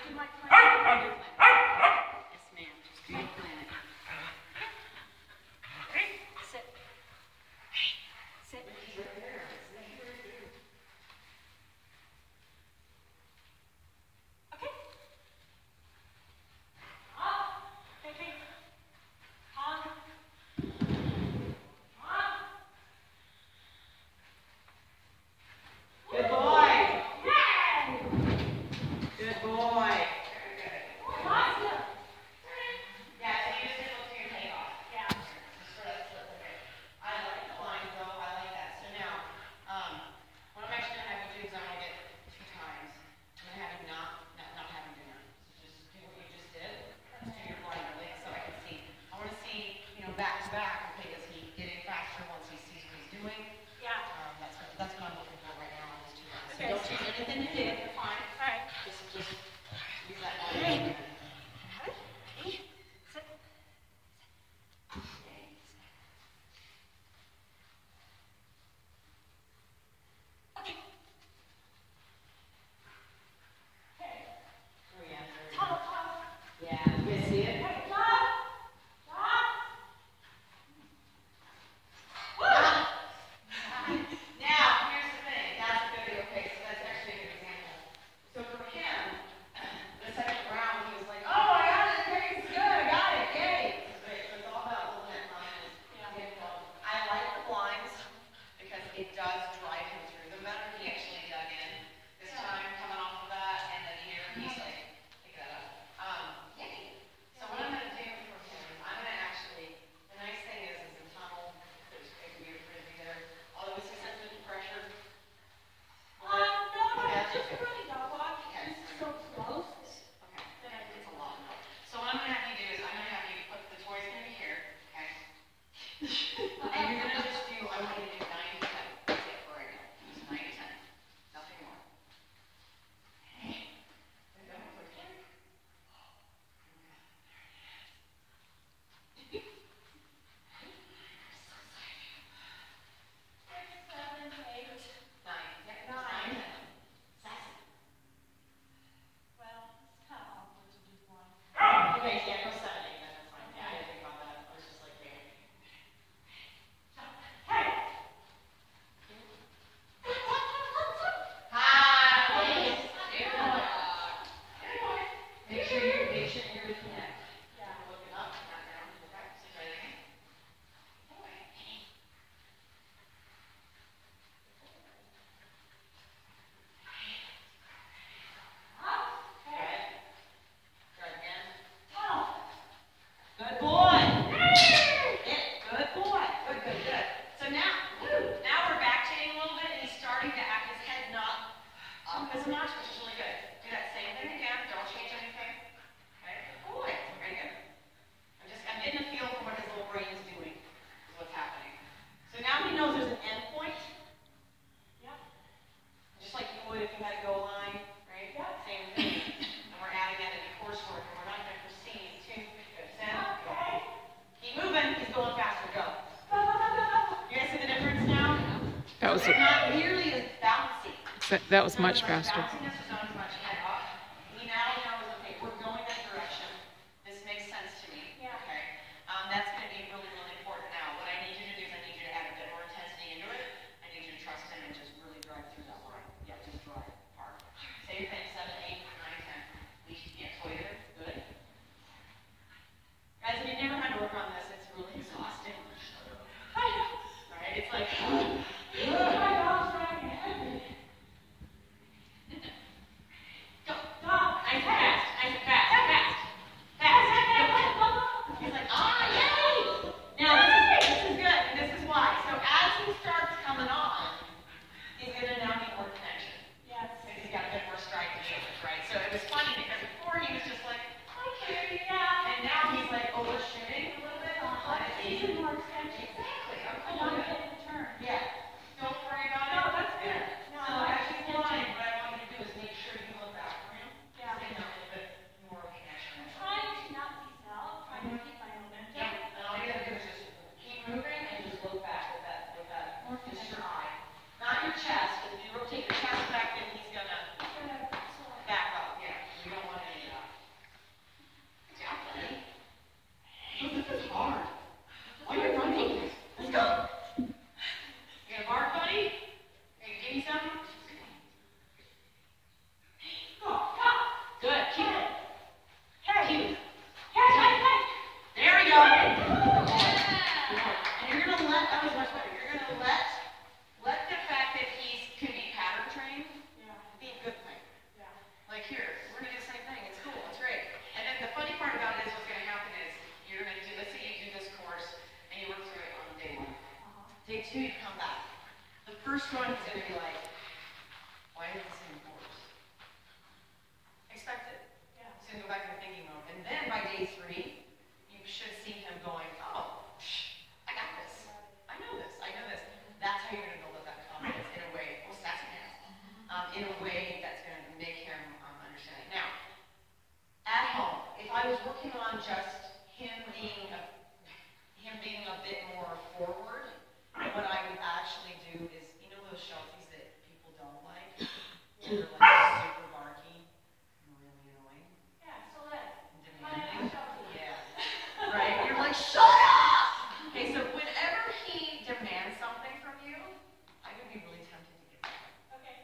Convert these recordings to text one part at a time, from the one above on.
That was much faster. Not your chest, but if you rotate your chest back in, he's gonna back up. Yeah, you don't just him being a bit more forward. What I would actually do is, you know those Shelties that people don't like? They're like super barky and really annoying. Yeah, so that. Demanding. Yeah. Right? You're like, shut up! Okay, so whenever he demands something from you, I would be really tempted to give it to him. Okay.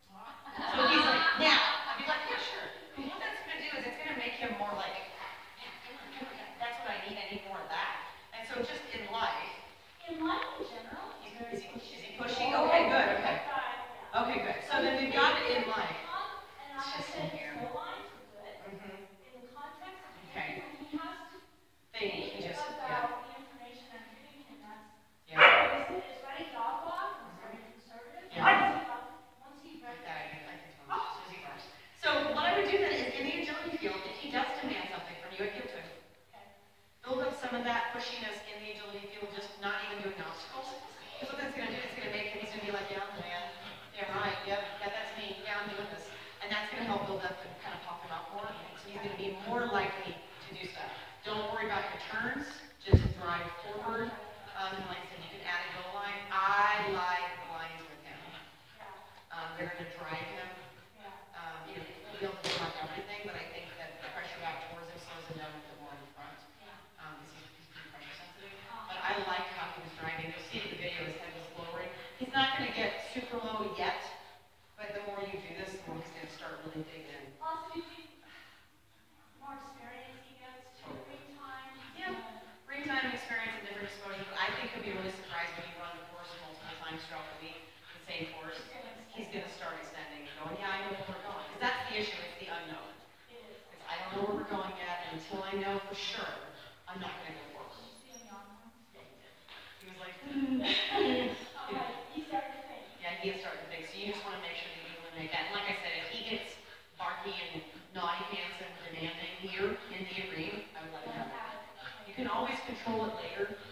So he's like, now. I'd be like, yeah, sure. And what that's going to do is it's going to make him more like, yeah, that's what I need. I need more of that. And so just in life. In life in general. Is he pushy? Okay, good. Okay. Okay, good. So then we've got it in life. And like I said, his lines are good. In the context of Okay. he has to He just, about the information I'm giving him. That's yeah. it's very dog walk, it's very conservative. Yeah. Once he read Like that, I can tell Susie first. So what I would do then is in the agility field, if he does demand something from you, I'd give it to him. okay. Build up some of that pushiness in the agility field, just not even doing obstacles. Because what that's going to do is it's going to make him, he's going to be like, yeah, man. Yeah, right. Yep, yeah, that's me. Yeah, I'm doing this. And that's going to help build up and kind of pop him out more. So he's going to be more likely to do stuff. Don't worry about your turns. Just drive forward. And like I said, you can add a goal line. I like the lines with him. They're going to drive him. You know, he'll be able to block everything, but I think that the pressure out towards him slows him down the more in front. Because he's pretty pressure sensitive. But I like how he was driving. You'll see in the video his head was lowering. He's not going to get super low yet, but the more you do this, the more he's going to start really digging in. Also, do you think more experience he gets to ring time? Yeah, ring time and experience and different exposure. But I think he'll be really surprised when you run the course multiple times throughout the week, the same course. He's going to start extending and going, yeah, I know where we're going. Because that's the issue, it's the unknown. It's, I don't know where we're going yet, and until I know for sure, I'm not going to go forward. He was like, He's starting to think. Yeah, he is starting to think. So you just want to make sure that you eliminate that. And like I said, if he gets barky and naughty pants and demanding here in the arena, I would let him have it. You can always control it later.